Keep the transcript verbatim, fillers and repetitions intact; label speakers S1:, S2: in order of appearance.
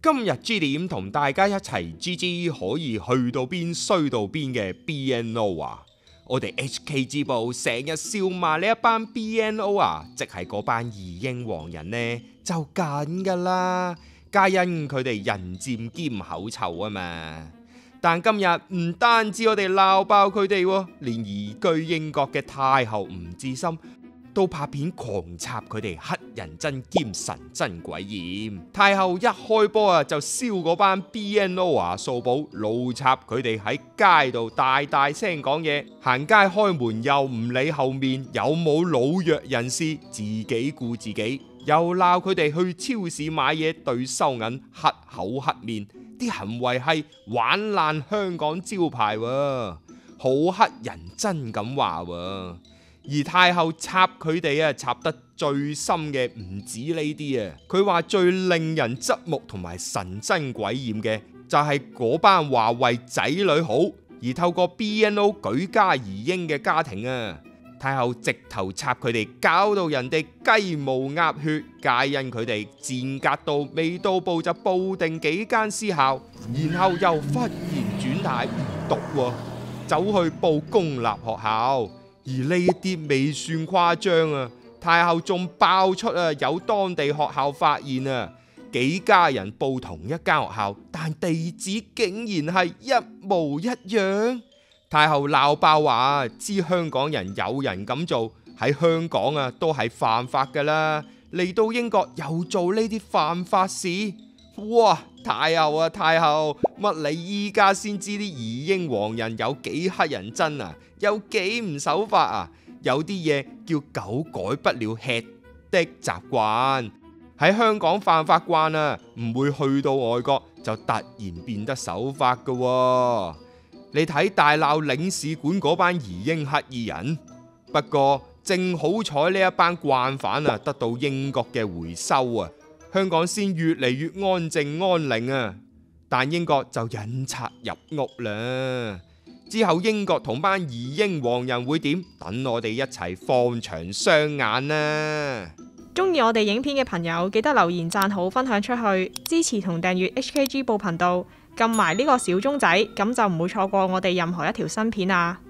S1: 今日 G 點同大家一齊 G G 可以去到邊衰到邊嘅 B N O 啊！我哋 H K G 部成日笑罵呢一班 B N O 啊，即係嗰班移英黃人呢，就緊噶啦，皆因佢哋人賤兼口臭啊嘛。但今日唔單止我哋鬧爆佢哋，連移居英國嘅太后吳志森都拍片狂插佢哋黑人憎兼神憎鬼厭。太后一開波啊，就燒嗰班 B N O 啊掃寶，怒插佢哋喺街度大大聲講嘢，行街開門又唔理後面有冇老弱人士，自己顧自己，又鬧佢哋去超市買嘢對收銀黑口黑面，啲行為係玩爛香港招牌喎，好黑人憎咁話喎。而太后插佢哋啊，插得最深嘅唔止呢啲啊，佢話最令人側目同埋神憎鬼厭嘅就係嗰班話為仔女好而透過 B N O 舉家移英嘅家庭啊。太后直頭插佢哋，搞到人哋雞毛鴨血，皆因佢哋賤格到未到步就報定幾間私校，然後又忽然轉態唔讀喎，走去報公立學校。而呢啲未算誇張啊，太后仲爆出啊有當地學校發現啊，幾家人報同一間學校，但地址竟然係一模一樣。太后鬧爆話，知香港人有人咁做喺香港啊都係犯法噶啦，嚟到英國又做呢啲犯法事，哇！太后啊太后，乜你依家先知啲移英黃人有幾乞人憎啊，有幾唔守法啊？有啲嘢叫狗改不了吃的習慣，喺香港犯法慣啊，唔會去到外國就突然變得守法噶喎。你睇大鬧領事館嗰班移英黑衣人，不過正好彩呢一班慣犯啊得到英國嘅回收啊，香港先越嚟越安靜安寧啊。但英國就引賊入屋啦。之後英國同班移英黃人會點？等我哋一齊放長雙眼啦！
S2: 中意我哋影片嘅朋友，記得留言讚好、分享出去，支持同訂閱 H K G 報頻道，撳埋呢個小鐘仔，咁就唔會錯過我哋任何一條新片啊！